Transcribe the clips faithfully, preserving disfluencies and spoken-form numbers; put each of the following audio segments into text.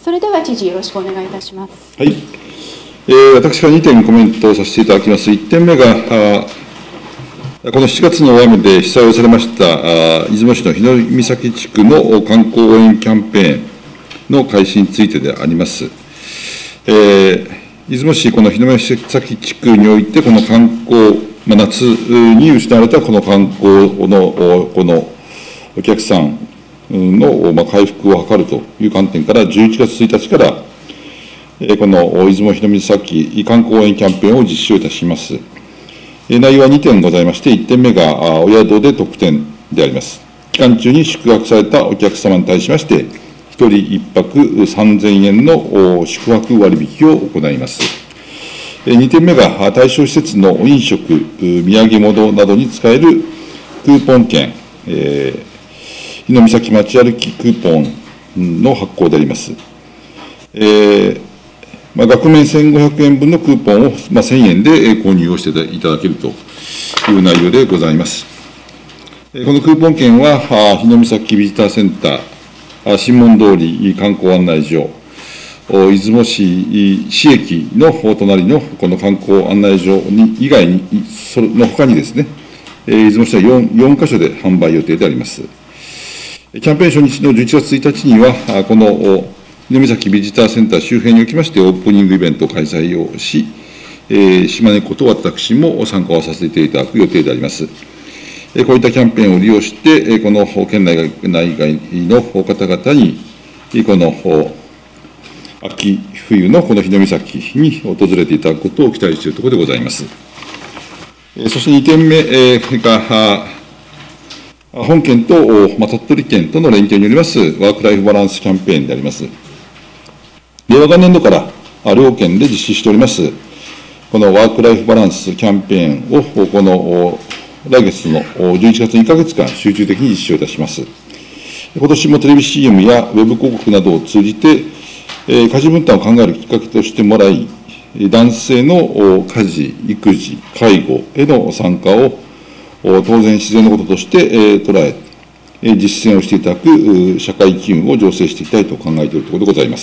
それでは知事、よろしくお願いいたします。 はい、えー、私からにてんコメントをさせていただきます。いってんめが、このしちがつの大雨で被災をされました出雲市の日の岬地区の観光応援キャンペーンの開始についてであります。えー、出雲市、この日の岬地区において、この観光、まあ、夏に失われたこの観光のこのお客さんの、まあ、回復を図るという観点から、じゅういちがつついたちから、この出雲日の岬観光応援キャンペーンを実施をいたします。内容はにてんございまして、いってんめがお宿で特典であります。期間中に宿泊されたお客様に対しまして、ひとりいっぱくさんぜんえんの宿泊割引を行います。にてんめが対象施設の飲食、土産物などに使えるクーポン券、えー日の岬街歩きクーポンの発行であります。えーまあ、額面せんごひゃくえんぶんのクーポンを、まあ、せんえんで購入をしていただけるという内容でございます。このクーポン券は、日の岬ビジターセンター、新門通り観光案内所、出雲市市駅の隣のこの観光案内所に以外に、その他にですね、出雲市は 4, 4箇所で販売予定であります。キャンペーン初日のじゅういちがつついたちには、この日の岬ビジターセンター周辺におきまして、オープニングイベントを開催をし、島根子と私も参加をさせていただく予定であります。こういったキャンペーンを利用して、この県内外の方々に、この秋冬のこの日の岬に訪れていただくことを期待しているところでございます。そしてにてんめが、本県と、まあ、鳥取県との連携によりますワークライフバランスキャンペーンであります。令和元年度から両県で実施しております、このワークライフバランスキャンペーンを、この来月のじゅういちがつにかげつかん、集中的に実施をいたします。今年もテレビ シーエム やウェブ広告などを通じて、家事分担を考えるきっかけとしてもらい、男性の家事、育児、介護への参加を当然自然のこととして捉え、実践をしていただく社会機運を醸成していきたいと考えているところでございます。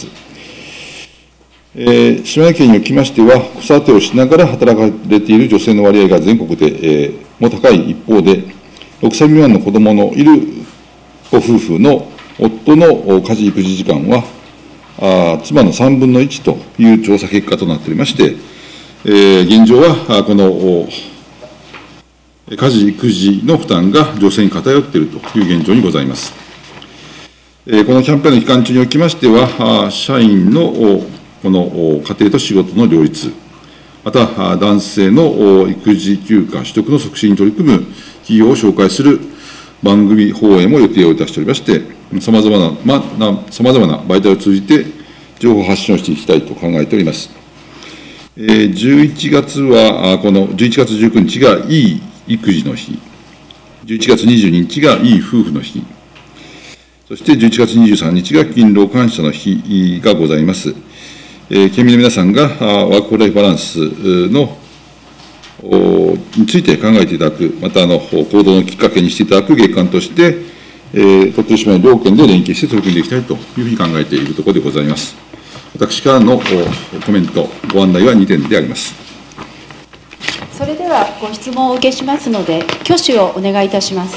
島根県におきましては、子育てをしながら働かれている女性の割合が全国でも高い一方で、ろくさい未満の子どものいるご夫婦の夫の家事・育児時間は、妻のさんぶんのいちという調査結果となっておりまして、現状はこの家事・育児の負担が女性に偏っているという現状にございます。このキャンペーンの期間中におきましては、社員のこの家庭と仕事の両立、また男性の育児休暇取得の促進に取り組む企業を紹介する番組放映も予定をいたしておりまして、さまざまな、まあ、さまざまな媒体を通じて情報発信をしていきたいと考えております。じゅういちがつは、このじゅういちがつじゅうくにちがいい育児の日、じゅういちがつにじゅうににちがいい夫婦の日、そしてじゅういちがつにじゅうさんにちが勤労感謝の日がございます。えー、県民の皆さんがワークライフバランスのについて考えていただく、またあの行動のきっかけにしていただく月間として、えー、鳥取島根両県で連携して取り組んでいきたいというふうに考えているところでございます。私からのコメント、ご案内はにてんであります。 それではご質問をお受けしますので、挙手をお願いいたします。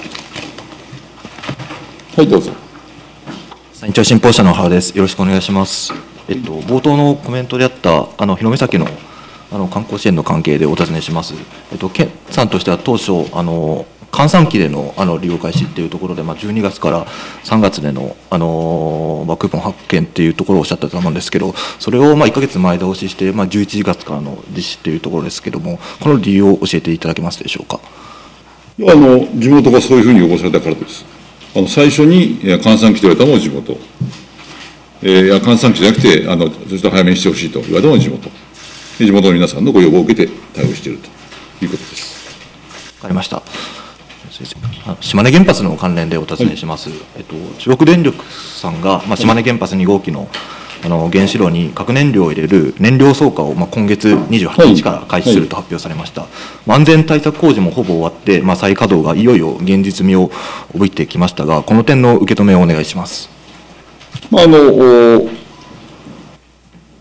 はい、どうぞ。 山陰町新報社の原です。よろしくお願いします。えっと、冒頭のコメントであった、あの日の岬のあの観光支援の関係でお尋ねします。えっと、県さんとしては当初、あの閑散期でのあの利用開始っていうところで、まあ、じゅうにがつからさんがつでの、あのまあ、クーポン発券っていうところをおっしゃったと思うんですけど、それをまあいっかげつまえ倒しして、まあ、じゅういちがつからの実施っていうところですけども、この理由を教えていただけますでしょうか。 あの地元がそういうふうに要望されたからです。あの最初に閑散期と言われたのも地元、えー、いや閑散期じゃなくて、あのそして早めにしてほしいと言われたのも地元、地元の皆さんのご要望を受けて対応しているということです。 わかりました。島根原発の関連でお尋ねします。はい、えっと、中国電力さんが、まあ、島根原発に号機の、あの原子炉に核燃料を入れる燃料装荷を、まあ、今月にじゅうはちにちから開始すると発表されました。はいはい、安全対策工事もほぼ終わって、まあ、再稼働がいよいよ現実味を帯びてきましたが、この点の受け止めをお願いします。 まあ、あの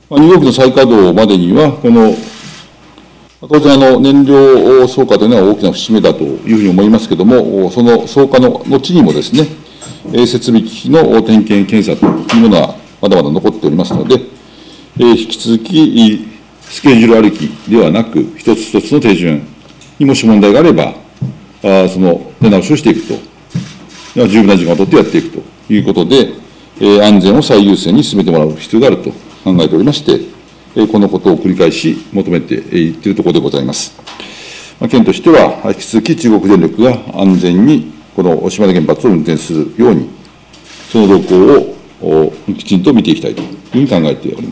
にごうきの再稼働までには、この当然あの、燃料装荷というのは大きな節目だというふうに思いますけれども、その装荷の後にもですね、設備機器の点検、検査というものはまだまだ残っておりますので、引き続きスケジュールありきではなく、一つ一つの手順にもし問題があれば、その出直しをしていくと、十分な時間を取ってやっていくということで、安全を最優先に進めてもらう必要があると考えておりまして、このことを繰り返し求めていっているところでございます。県としては、引き続き中国電力が安全にこの島根原発を運転するように、その動向をきちんと見ていきたいというふうに考えております。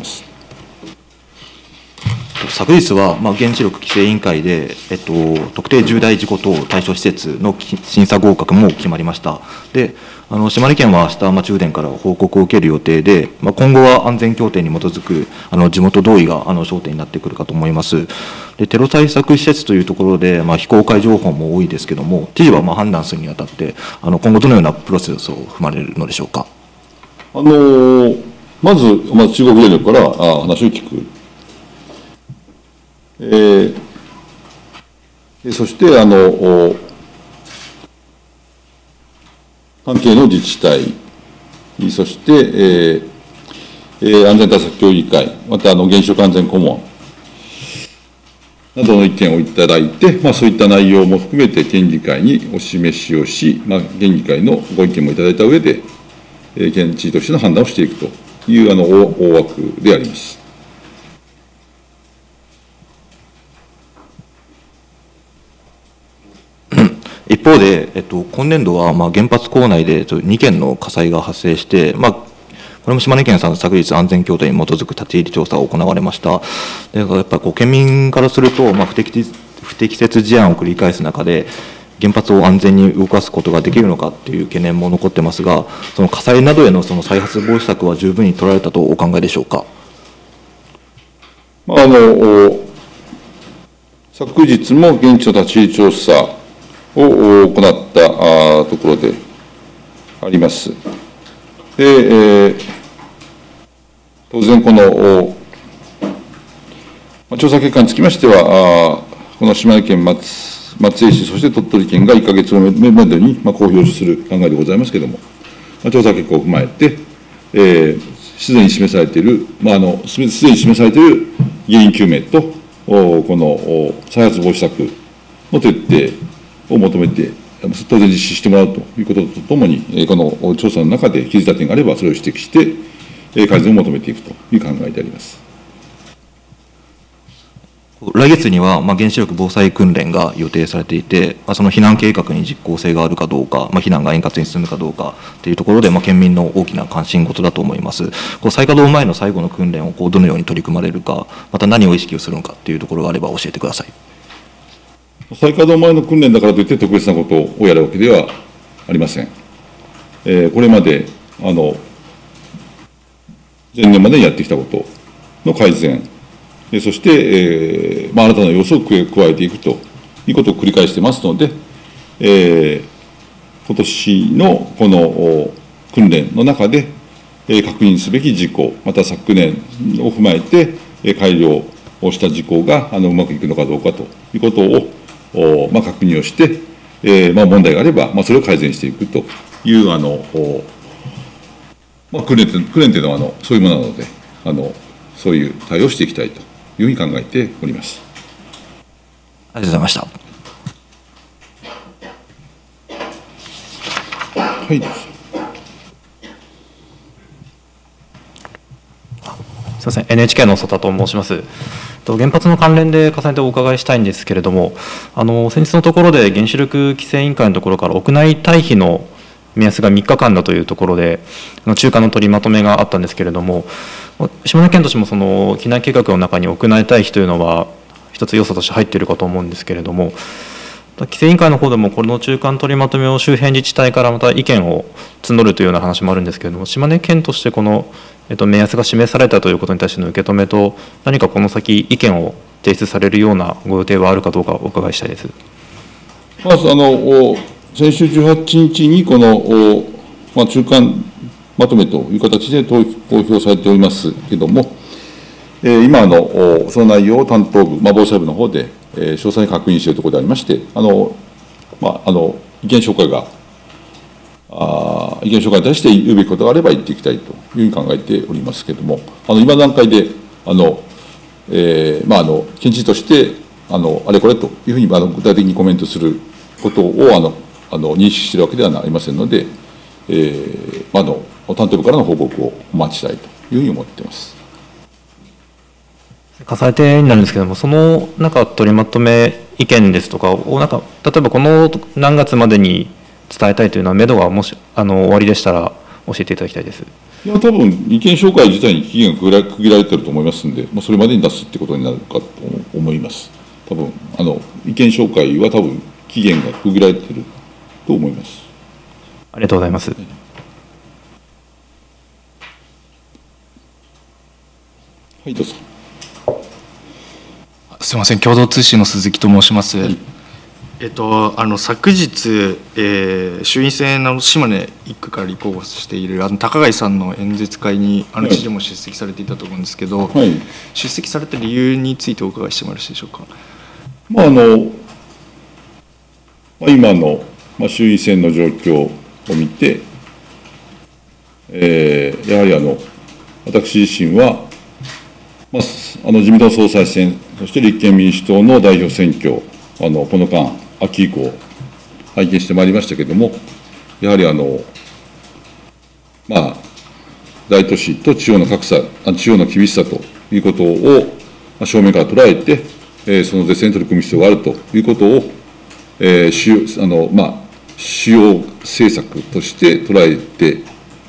昨日は、まあ、原子力規制委員会で、えっと、特定重大事故等対処施設の審査合格も決まりました。で、あの島根県は明日、まあ、中電から報告を受ける予定で、まあ、今後は安全協定に基づくあの地元同意があの焦点になってくるかと思います。で、テロ対策施設というところで、まあ、非公開情報も多いですけれども、知事はまあ判断するにあたって、あの今後どのようなプロセスを踏まれるのでしょうか。 あのまず、まあ、中国電力からあ話を聞く。えー、そしてあの関係の自治体、そして、えー、安全対策協議会、またあの原子力安全顧問などの意見をいただいて、まあ、そういった内容も含めて県議会にお示しをし、まあ、県議会のご意見もいただいた上で、えー、県知事としての判断をしていくというあの大枠であります。 一方で、えっと、今年度はまあ原発構内でにけんの火災が発生して、まあ、これも島根県さん、昨日、安全協定に基づく立ち入り調査が行われました。でやっぱりこう県民からすると、まあ、不適不適切事案を繰り返す中で、原発を安全に動かすことができるのかという懸念も残ってますが、その火災などへのその再発防止策は十分に取られたとお考えでしょうか。 あの昨日も現地の立ち入り調査を行ったところであります。で、えー、当然この調査結果につきましては、この島根県松松江市、そして鳥取県がいっかげつのめどに公表する考えでございますけれども、調査結果を踏まえて、えー、すでに示されている、まあ、あのすでに示されている原因究明と、この再発防止策の徹底を求めて、当然実施してもらうということとともに、この調査の中で気づいた点があれば、それを指摘して、改善を求めていくという考えであります。 来月には、まあ、原子力防災訓練が予定されていて、まあ、その避難計画に実効性があるかどうか、まあ、避難が円滑に進むかどうかというところで、まあ、県民の大きな関心事だと思います。こう再稼働前の最後の訓練をこうどのように取り組まれるか、また何を意識をするのかというところがあれば教えてください。 再稼働前の訓練だからといって特別なことをやるわけではありません。えー、これまであの前年までにやってきたことの改善、そして、えーまあ、新たな要素を加えていくということを繰り返してますので、えー、今年のこの訓練の中で、えー、確認すべき事項、また昨年を踏まえて、えー、改良をした事項があのうまくいくのかどうかということをお、まあ、確認をして、えーまあ、問題があれば、まあ、それを改善していくというあの、まあ、訓練というのはあのそういうものなのであの、そういう対応をしていきたいというふうに考えております。 ありがとうございました。 はい。 すみません、エヌエイチケー の曽田と申します。原発の関連で重ねてお伺いしたいんですけれども、あの先日のところで原子力規制委員会のところから屋内退避の目安がみっかかんだというところで、中間の取りまとめがあったんですけれども、島根県としてもその避難計画の中に屋内退避というのは一つ要素として入っているかと思うんですけれども、規制委員会の方でもこの中間取りまとめを周辺自治体からまた意見を募るというような話もあるんですけれども、島根県としてこの、えっと、目安が示されたということに対しての受け止めと、何かこの先意見を提出されるようなご予定はあるかどうかお伺いしたいです。 まずあの先週じゅうはちにちにこの、まあ、中間まとめという形で公表されておりますけれども、 えー今あの、おその内容を担当部、まあ、防災部の方で、えー詳細に確認しているところでありまして、あのまあ、あの意見紹介が、あ意見紹介に対して言うべきことがあれば言っていきたいというふうに考えておりますけれども、あの今の段階で、あのえーまあ、あの県知事としてあの、あれこれというふうにあの具体的にコメントすることをあのあの認識しているわけではありませんので、えーまあ、あの担当部からの報告をお待ちしたいというふうに思っています。 重ねてになるんですけれども、そのなんか取りまとめ意見ですとかをなんか、例えばこの何月までに伝えたいというのは、目処がもしあの終わりでしたら、教えていただきたいです。 いや、多分意見紹介自体に期限が区切ら区切られていると思いますので、まあ、それまでに出すってことになるかと思います。多分あの意見紹介は多分期限が区切られていると思います。 ありがとうございます。 はい、どうぞ。 すみません、共同通信の鈴木と申します。 はい、 えっと、あの昨日、えー、衆院選の島根いっ区から立候補しているあの高貝さんの演説会にあの知事も出席されていたと思うんですけど、 はい、 出席された理由についてお伺いしてもよろしいでしょうか。 まああのまあ、今の、まあ、衆院選の状況を見て、えー、やはりあの私自身は、まあ、あの自民党総裁選、そして立憲民主党の代表選挙、あのこの間、秋以降、拝見してまいりましたけれども、やはりあの、まあ、大都市と地方の格差、地方の厳しさということを正面から捉えて、えー、その是正に取り組む必要があるということを、えー主あのまあ、主要政策として捉えて、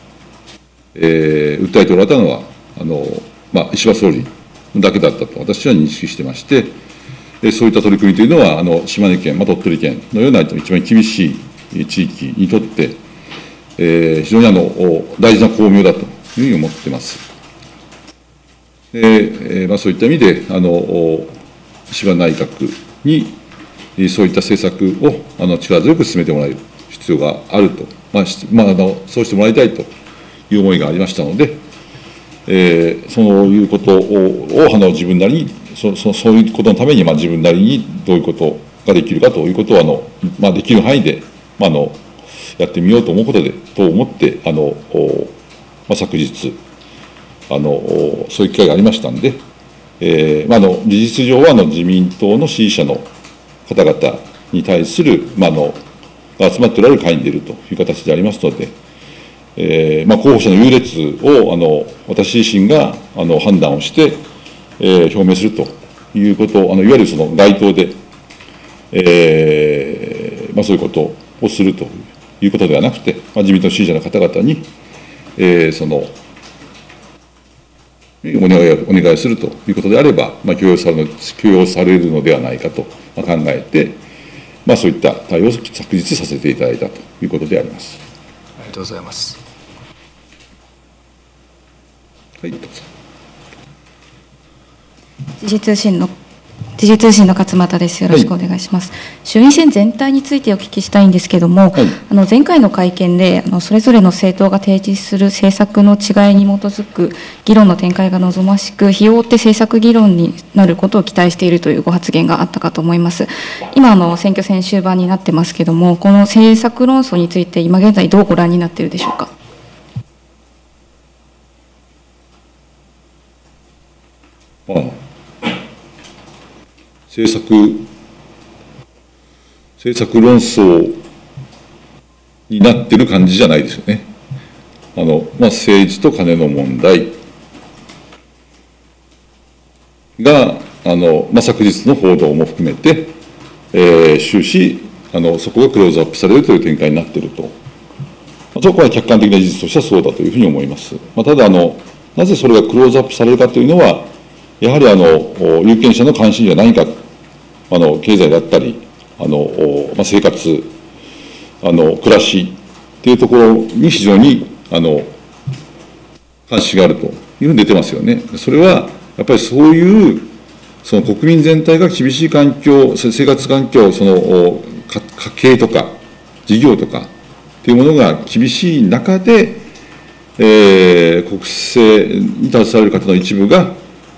えー、訴えておられたのは、あのまあ、石破総理だけだったと私は認識してまして、そういった取り組みというのは、あの島根県、まあ、鳥取県のような一番厳しい地域にとって、えー、非常にあの大事な巧妙だというふうに思っています。でえーまあ、そういった意味で、あの石破内閣にそういった政策をあの力強く進めてもらえる必要があると、まあまあ、あのそうしてもらいたいという思いがありましたので、えー、そういうことををあの自分なりにそそ、そういうことのために、まあ、自分なりにどういうことができるかということをあの、まあ、できる範囲で、まあ、あのやってみようと思うことで、と思ってあの、まあ、昨日あの、そういう機会がありましたんで、えーまあ、あの事実上はあの自民党の支持者の方々に対する、まあ、あの集まっておられる会に出るという形でありますので、えーまあ、候補者の優劣をあの私自身があの判断をして、えー、表明するということを、あのいわゆるその街頭で、えーまあ、そういうことをするということではなくて、まあ、自民党支持者の方々に、えー、そのお願いお願いするということであれば、まあ、許容される許容されるのではないかと考えて、まあ、そういった対応を昨日させていただいたということであります。 ありがとうございます。 はい、どうぞ。 時事通信の時事通信の勝俣です。よろしくお願いします。はい、衆院選全体についてお聞きしたいんですけれども、はい、あの前回の会見であのそれぞれの政党が提示する政策の違いに基づく議論の展開が望ましく、日を追って政策議論になることを期待しているというご発言があったかと思います。今あの選挙戦終盤になってますけれども、この政策論争について今現在どうご覧になっているでしょうか。 ああ政策、政策論争になってる感じじゃないですよね。あの、まあ、政治と金の問題が、あの、まあ、昨日の報道も含めて、えー、終始あの、そこがクローズアップされるという展開になっていると。まあ、そこは客観的な事実としてはそうだというふうに思います。まあ、ただあの、なぜそれがクローズアップされるかというのは、やはりあの有権者の関心じゃ何か、あの経済だったり、あの、まあ、生活、あの暮らしっていうところに非常にあの関心があるというふうに出てますよね。それはやっぱりそういうその国民全体が厳しい環境、生活環境、その家計とか事業とかっていうものが厳しい中で、えー、国政に携わる方の一部が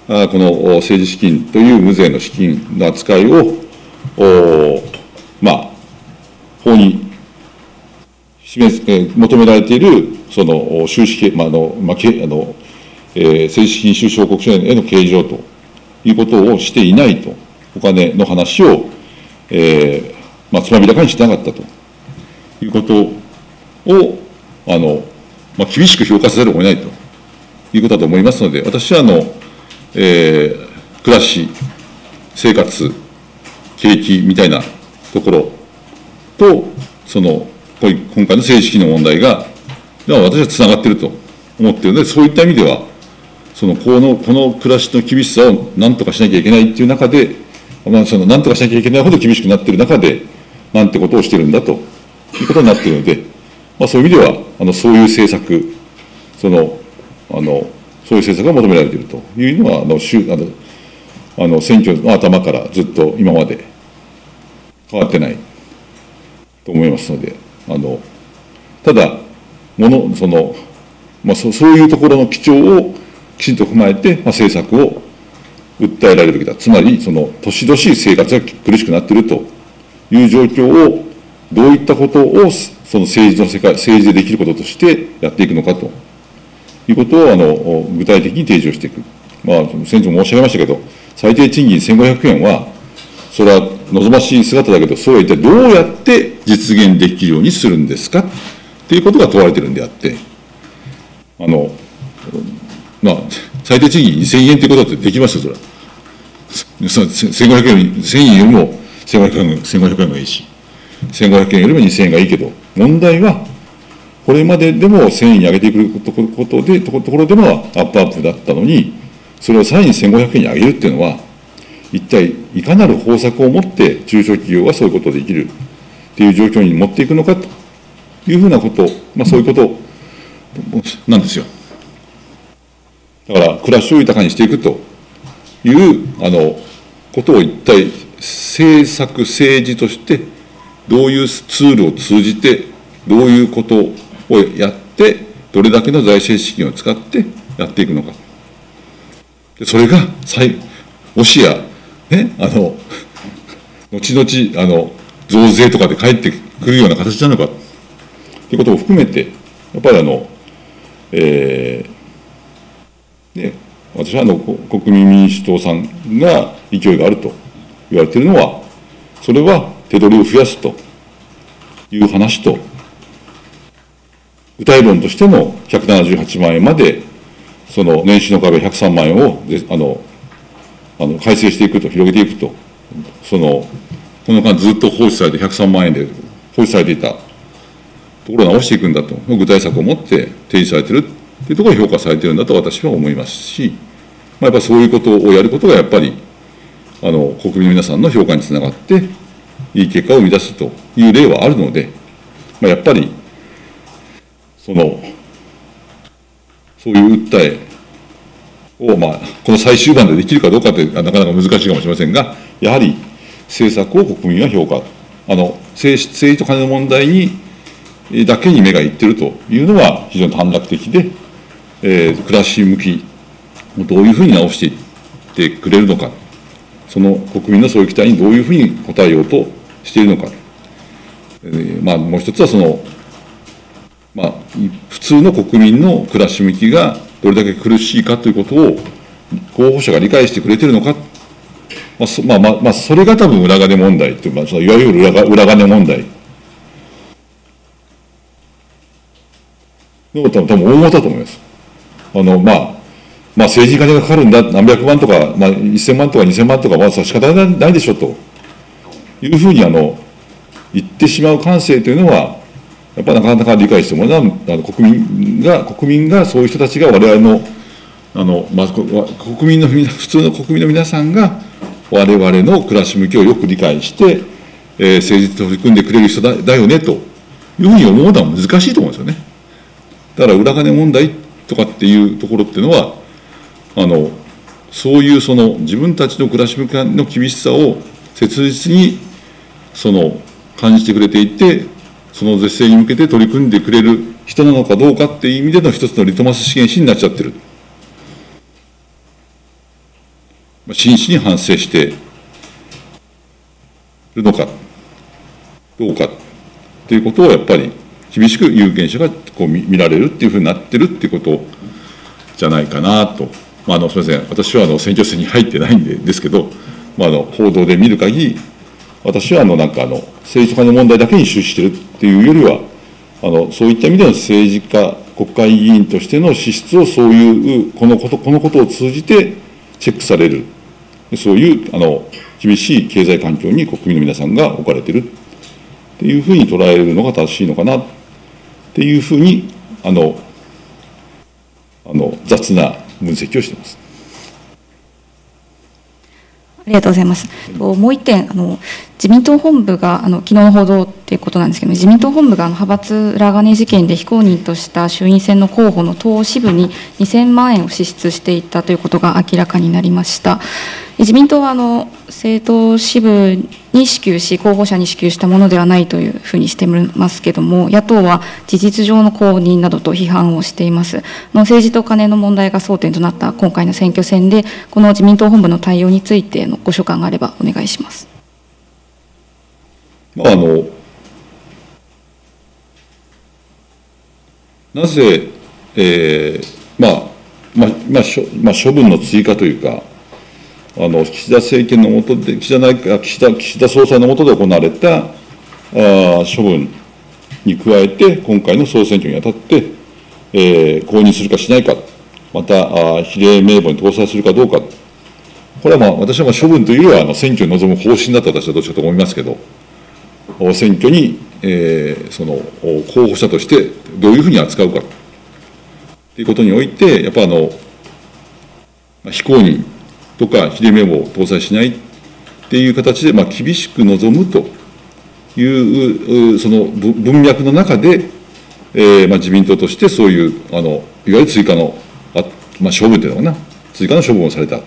あこの政治資金という無税の資金の扱いを、おまあ、法に示す、えー、求められているその収支、まああのまあけあのえー、政治資金収支報告書への計上ということをしていないと、お金の話を、えーまあ、つまびらかにしてなかったということを、あのまあ、厳しく評価せざるを得ないということだと思いますので、私はあの、えー、暮らし、生活、景気みたいなところと、その今回の政治資金の問題が、私はつながっていると思っているので、そういった意味では、そのこのこの暮らしの厳しさをなんとかしなきゃいけないっていう中で、まあ、そのなんとかしなきゃいけないほど厳しくなっている中で、なんてことをしているんだということになっているので、まあ、そういう意味では、あのそういう政策、そのあのそういう政策が求められているというのは、あのあのあの選挙の頭からずっと今まで変わってないと思いますので、あのただ、ものそのまあ、そ, そういうところの基調をきちんと踏まえて、まあ、政策を訴えられるべきだ。つまり、その年々生活が苦しくなっているという状況を、どういったことをその政治の世界、政治でできることとしてやっていくのかということをあの具体的に提示をしていく。まあ、先日も申し上げましたけど、最低賃金せんごひゃくえんは、それは望ましい姿だけど、それは一体どうやって実現できるようにするんですかっていうことが問われているんであって、あの、まあ、最低賃金にせんえんということだってできますよ、それは。せんごひゃくえん、せんえんよりもせんごひゃくえんがいいし、せんごひゃくえんよりもにせんえんがいいけど、問題は、これまででもせんえんに上げていくことで、ところでもアップアップだったのに、それをさらにせんごひゃくえんに上げるっていうのは、一体いかなる方策を持って中小企業がそういうことができるっていう状況に持っていくのかというふうなこと、まあ、そういうことなんですよ。だから暮らしを豊かにしていくというあのことを一体政策政治としてどういうツールを通じてどういうことをやってどれだけの財政資金を使ってやっていくのか。でそれがもしやねあの後々あの増税とかで返ってくるような形なのかということを含めてやっぱりあのえー、で私はあの国民民主党さんが勢いがあると言われているのは、それは手取りを増やすという話と、具体論としてのひゃくななじゅうはちまんえんまで、その年収の壁ひゃくさんまんえんをあのあの改正していくと、広げていくと、そのこの間ずっと放置されてひゃくさんまんえんで放置されていたところを直していくんだと、具体策を持って提示されているというところが評価されているんだと私は思いますし、まあ、やっぱりそういうことをやることがやっぱりあの国民の皆さんの評価につながっていい結果を生み出すという例はあるので、まあ、やっぱりそのそういう訴えを、まあ、この最終盤でできるかどうかってなかなか難しいかもしれませんが、やはり政策を国民は評価、あの政治、政治と金の問題にだけに目がいっているというのは非常に短絡的で、えー、暮らし向きをどういうふうに直していってくれるのか、その国民のそういう期待にどういうふうに応えようとしているのか、えーまあ、もう一つはその、まあ、普通の国民の暮らし向きがどれだけ苦しいかということを候補者が理解してくれているのか、まあそまあまあまあ、それが多分裏金問題という、まあ、そのいわゆる 裏, 裏金問題の多分大元だと思います。あのまあまあ、政治に金がかかるんだ、何百万とか、まあ、せんまんとかにせんまんとか、まあ、仕方ないでしょというふうにあの言ってしまう感性というのは、やっぱりなかなか理解してもらうのは、あの国民が、国民が、そういう人たちが我々の、あのまあ、国民の、普通の国民の皆さんが、我々の暮らし向きをよく理解して、えー、政治と取り組んでくれる人だ、だよねというふうに思うのは難しいと思うんですよね。だから裏金問題とかっていうところっていうのは、あのそういうその自分たちの暮らし向きの厳しさを切実にその感じてくれていて、その是正に向けて取り組んでくれる人なのかどうかっていう意味での一つのリトマス試験紙になっちゃってる。 真摯に反省しているのか、どうかということをやっぱり厳しく有権者がこう 見, 見られるっていうふうになってるっていうことじゃないかなと、まあ、あのすみません、私はあの選挙戦に入ってないんでですけど、まあ、あの報道で見る限り、私はあのなんかあの政治とカネの問題だけに終始しているっていうよりは、あのそういった意味での政治家、国会議員としての資質をそういうこのこと、このことを通じてチェックされる、そういうあの厳しい経済環境に国民の皆さんが置かれているっていうふうに捉えるのが正しいのかなっていうふうにあのあの雑な分析をしています。 ありがとうございます。もう一点、あの自民党本部があの昨日の報道ということなんですけども、自民党本部があの派閥裏金事件で非公認とした衆院選の候補の党支部ににせんまんえんを支出していたということが明らかになりました。自民党はあの政党支部に支給し、候補者に支給したものではないというふうにしていますけれども、野党は事実上の公認などと批判をしています。あの政治とカネの問題が争点となった今回の選挙戦で、この自民党本部の対応についてのご所感があればお願いします。 まあ、あのなぜ、えーまあまあまあ処まあ、処分の追加というか、あの岸田政権の下で岸田内閣岸田岸田総裁の下で行われたあ処分に加えて、今回の総選挙にあたって、えー、公認するかしないか、またあ比例名簿に搭載するかどうか、これはまあ私はまあ処分というよりはあの選挙に臨む方針だと私はどっちかと思いますけど、選挙に、えー、その候補者としてどういうふうに扱うかということにおいて、やっぱあの非公認とか比例名簿を搭載しないっていう形で、まあ、厳しく臨むというその文脈の中で、えーまあ、自民党としてそういうあのいわゆる追加のあ、まあ、処分というのかな、追加の処分をされた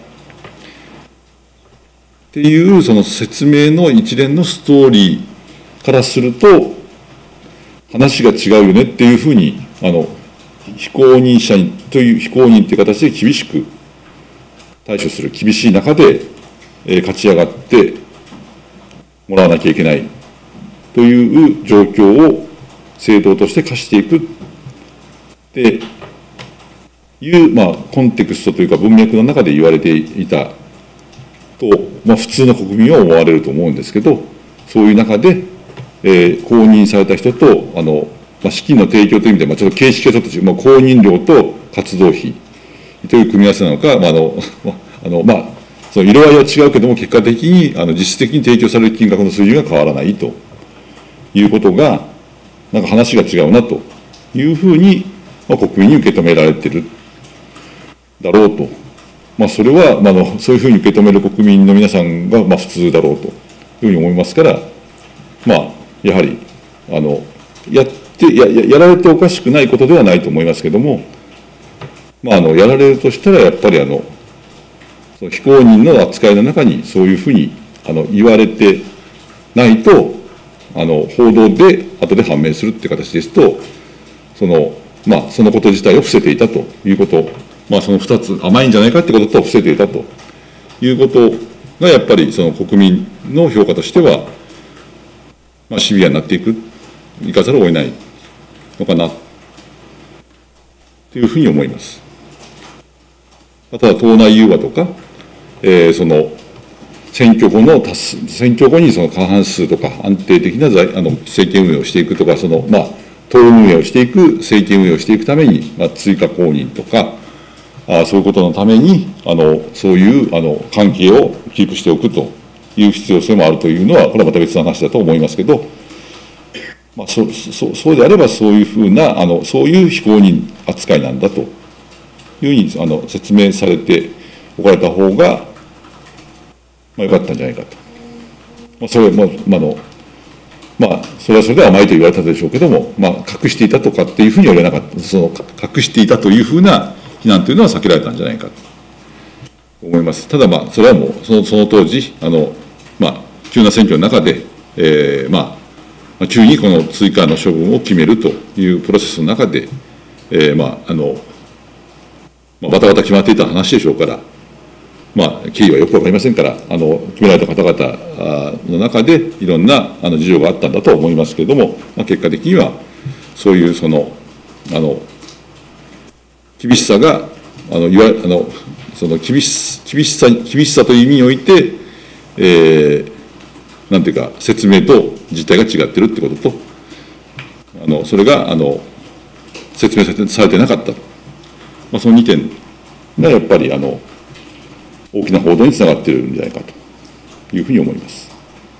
っていうその説明の一連のストーリーからすると話が違うよねっていうふうに、あの非公認者という非公認という形で厳しく対処する厳しい中で、えー、勝ち上がってもらわなきゃいけないという状況を政党として課していくっていう、まあ、コンテクストというか文脈の中で言われていたと、まあ、普通の国民は思われると思うんですけど、そういう中で、えー、公認された人とあの、まあ、資金の提供という意味で、まあ、ちょっと形式がちょっと違う、まあ、公認料と活動費という組み合わせなのか、まああのあのまあ、その色合いは違うけれども、結果的にあの実質的に提供される金額の水準が変わらないということが、なんか話が違うなというふうに、まあ、国民に受け止められているだろうと、まあ、それは、まあ、のそういうふうに受け止める国民の皆さんが、まあ、普通だろうというふうに思いますから、まあ、やはりあのやってや、やられておかしくないことではないと思いますけれども、まあ、あのやられるとしたら、やっぱりあのその非公認の扱いの中にそういうふうにあの言われてないと、あの報道で後で判明するっていう形ですと、そのまあ、そのこと自体を伏せていたということ、まあ、そのふたつ、甘いんじゃないかってことと伏せていたということが、やっぱりその国民の評価としては、まあ、シビアになっていく、いかざるを得ないのかなというふうに思います。ただ、党内融和とか、えー、その選挙後の多数、選挙後にその過半数とか、安定的なあの政権運営をしていくとか、そのまあ、党運営をしていく、政権運営をしていくために、まあ、追加公認とか、あそういうことのために、あのそういうあの関係をキープしておくという必要性もあるというのは、これはまた別の話だと思いますけど、まあ、そそそうであれば、そういうふうなあの、そういう非公認扱いなんだというふうにあの説明されておかれた方が、まあ、よかったんじゃないかと。まあ、それも、まあのまあ、それはそれで甘いと言われたでしょうけども、まあ、隠していたとかっていうふうには言われなかった、その隠していたというふうな非難というのは避けられたんじゃないかと思います。ただ、まあ、それはもうその、その当時、あのまあ、急な選挙の中で、えーまあ、急にこの追加の処分を決めるというプロセスの中で、えーまああのまあ、バタバタ決まっていた話でしょうから、 まあ、経緯はよく分かりませんから、あの決められた方々の中で、いろんなあの事情があったんだと思いますけれども、まあ、結果的には、そういうその、あの厳しさが、あのいわあのその厳し厳しさ厳しさという意味において、えー、なんていうか、説明と実態が違っているということと、あのそれがあの説明されて、されてなかった、まあ、そのにてんがやっぱりあの大きな報道につながっているんじゃないかというふうに思います。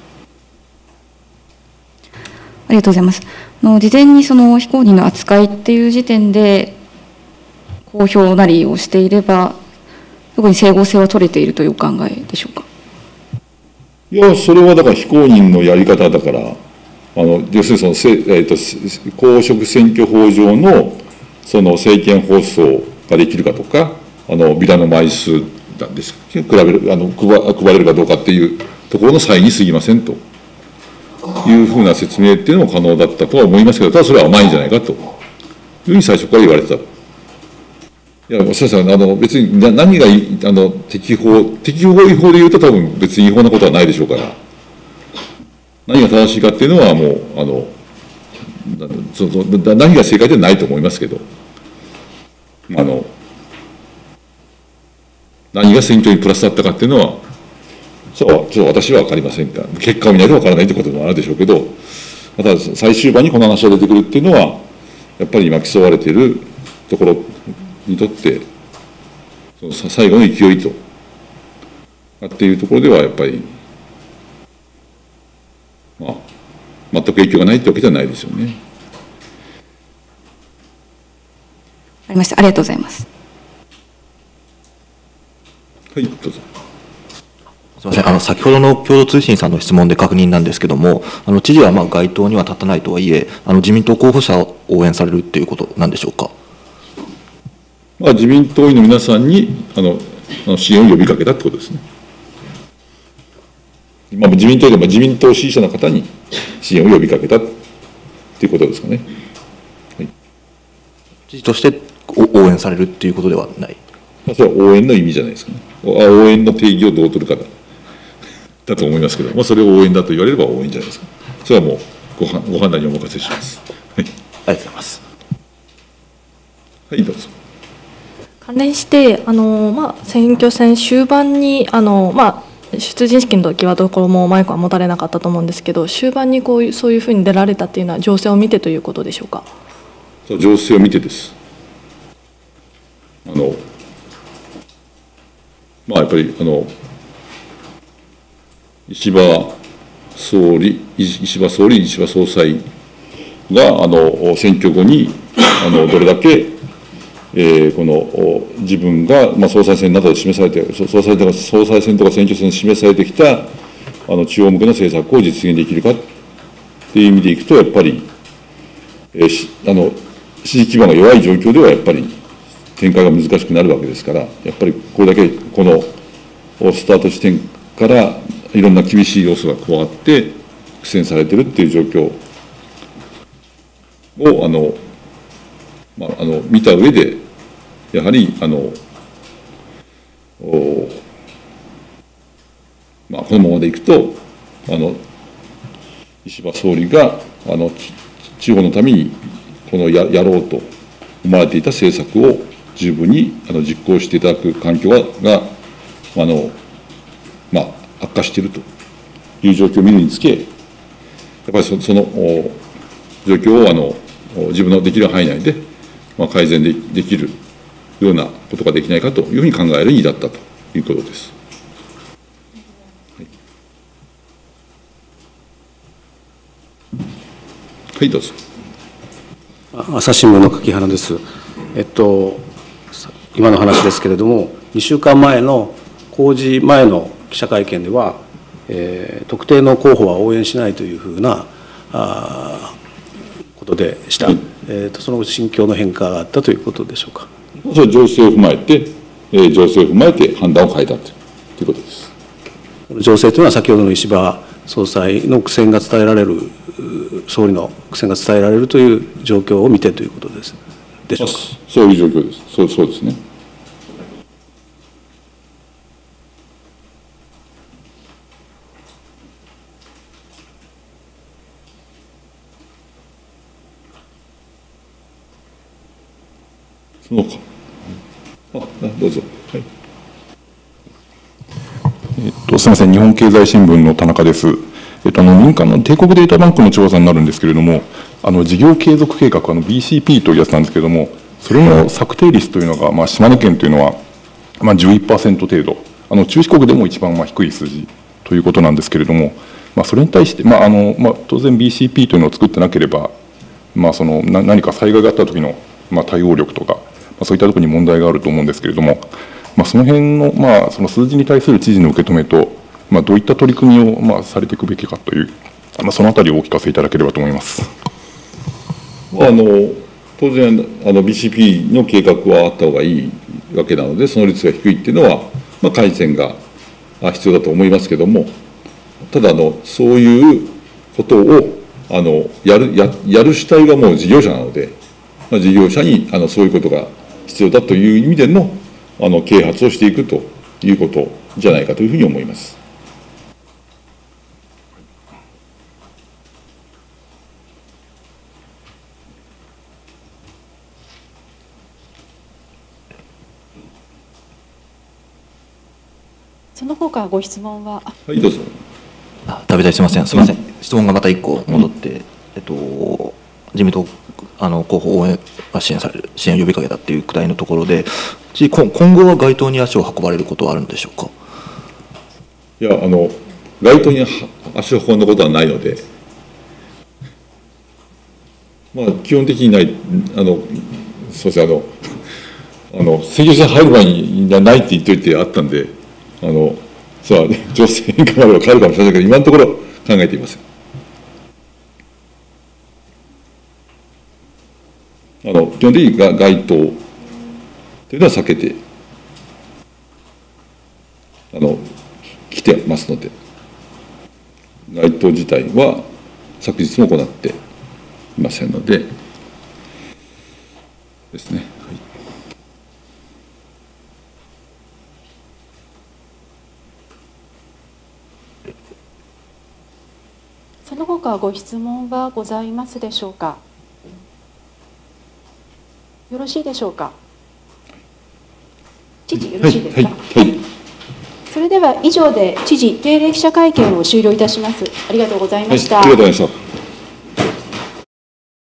ありがとうございます。あの事前にその非公認の扱いっていう時点で公表なりをしていれば、特に整合性は取れているというお考えでしょうか。 いや、それはだから非公認のやり方だから、あの要するにその、えー、と公職選挙法上のその政見放送ができるかとか、あのビラの枚数なんです比べるあの配配れるかどうかっていうところの差異に過ぎませんというふうな説明っていうのも可能だったとは思いますけど、ただそれは甘いんじゃないかというふうに最初から言われてた。いや、すみません、あの別に何があの適法、適法違法で言うと多分別に違法なことはないでしょうから、何が正しいかっていうのはもう、あのその何が正解ではないと思いますけど、あの何が選挙にプラスだったかっていうのは、そうちょっと私は分かりませんが、結果を見ないと分からないということもあるでしょうけど、また最終盤にこの話が出てくるっていうのは、やっぱり今競われているところにとって、その最後の勢いと、っていうところではやっぱり、まあ、全く影響がないってわけじゃないですよね。 ありました。ありがとうございます。 はい、どうぞ。 すみません、あの先ほどの共同通信さんの質問で確認なんですけれども、あの知事はまあ該当には立たないとはいえ、あの自民党候補者を応援されるということなんでしょうか。 まあ、自民党員の皆さんにあのあの支援を呼びかけたってことですね。まあ、自民党でも自民党支持者の方に支援を呼びかけたということですかね。はい、 知事として応援されるっていうことではない。 それは応援の意味じゃないですかね。応援の定義をどう取るかだ、だと思いますけど、まあ、それを応援だと言われれば応援じゃないですか。それはもうごはご判断にお任せします。はい、ありがとうございます。 はい、どうぞ。 関連してあの、まあ、選挙戦終盤にあの、まあ、出陣式の時はどころもマイクは持たれなかったと思うんですけど、終盤にこういうそういうふうに出られたっていうのは情勢を見てということでしょうか。 そう、情勢を見てです。あのまあ、やっぱりあの石破総理、石破総理、石破総裁があの選挙後にあのどれだけ、えー、この自分が、まあ、総裁選などで示されて、総裁とか総裁選とか選挙戦で示されてきたあの地方向けの政策を実現できるかっていう意味でいくと、やっぱり、えー、あの支持基盤が弱い状況ではやっぱり展開が難しくなるわけですから、やっぱりこれだけこのスタート地点からいろんな厳しい要素が加わって苦戦されているっていう状況をあの、まあ、あの見た上で、やはりあの、まあ、このままでいくとあの石破総理があの地方のためにこの や, やろうと思われていた政策を十分にあの実行していただく環境があの、まあ、悪化しているという状況を見るにつけ、やっぱり そ, その状況をあの自分のできる範囲内で、まあ、改善 で, できるようなことができないかというふうに考えるに至ったということです。はい、はい、どうぞ。 朝日新聞の柿原です。えっと今の話ですけれども、にしゅうかんまえの公示前の記者会見では、えー、特定の候補は応援しないというふうなあことでした、えーと。その心境の変化があったということでしょうか。 それは情勢を踏まえて、えー、情勢を踏まえて判断を変えたということです。 情勢というのは、先ほどの石破総裁の苦戦が伝えられる、総理の苦戦が伝えられるという状況を見てということですでしょうか。 そういう状況です。そう、そうですね。 そのか。あ、どうぞ。はい。 えっと、すみません、日本経済新聞の田中です。えっと、あの民間の帝国データバンクの調査になるんですけれども、あの事業継続計画、あの ビーシーピー というやつなんですけれども、それの策定率というのが、まあ、島根県というのは、まあ、じゅういちパーセント 程度、あの中四国でも一番まあ低い数字ということなんですけれども、まあ、それに対して、まああのまあ、当然 ビーシーピー というのを作ってなければ、まあ、そのな何か災害があった時のまの対応力とか、まあ、そういったところに問題があると思うんですけれども、まあ、その辺の、まあ、その数字に対する知事の受け止めと、まあ、どういった取り組みを、まあ、されていくべきかという、まあ、そのあたりをお聞かせいただければと思います。 あの当然あの ビーシーピー の計画はあった方がいいわけなので、その率が低いっていうのは、まあ、改善が必要だと思いますけれども、ただあのそういうことをあのやるややる主体がもう事業者なので、まあ、事業者にあのそういうことが必要だという意味でのあの啓発をしていくということじゃないかというふうに思います。 その他ご質問は。 はい、どうぞ。 あ、食べたい、すみません、すみません、質問がまたいっこ戻って、えっと、自民党あの候補応援は支援される、支援を呼びかけたっていうくらいのところで、今後は街頭に足を運ばれることはあるんでしょうか。 いや、あの街頭に足を運んだことはないので、まあ、基本的にない、あのそうですね、あの、あの選挙戦入る前にないって言っといてあったんで、あのさあ、ね、情勢変化までは変わるかもしれないけど、今のところ考えていません。あの基本的にが街頭というのは避けてあの来てますので、街頭自体は昨日も行っていませんのでですね。はい、 その他ご質問はございますでしょうか。よろしいでしょうか。知事、よろしいですか。はいはいはい、それでは以上で知事定例記者会見を終了いたします。ありがとうございました。 はい、ありがとうございました。